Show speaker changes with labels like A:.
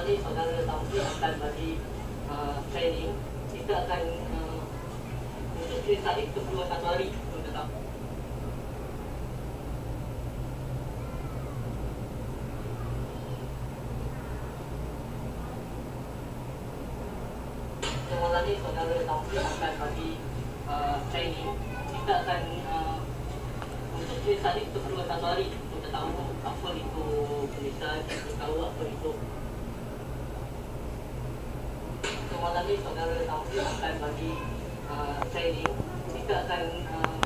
A: malam ni saudara Taufik akan bagi training. Kita akan untuk case study kita perlu 1 hari untuk tetap. Malam ni saudara Taufik akan bagi training. Kita akan untuk case study kita perlu 1 hari untuk tahu apa itu tulisan, kita tahu apa itu. Malam ni saudara Taufik akan bagi training. Kita akan